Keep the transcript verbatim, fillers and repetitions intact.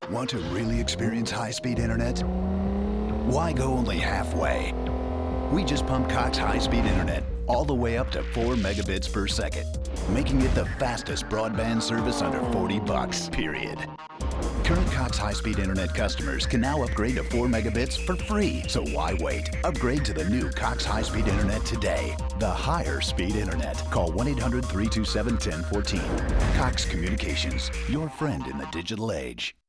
Want to really experience high-speed internet? Why go only halfway? We just pump Cox high-speed internet all the way up to four megabits per second, making it the fastest broadband service under forty bucks, period. Current Cox high-speed internet customers can now upgrade to four megabits for free, so why wait? Upgrade to the new Cox high-speed internet today. The higher speed internet. Call one eight hundred, three two seven, one zero one four. Cox Communications, your friend in the digital age.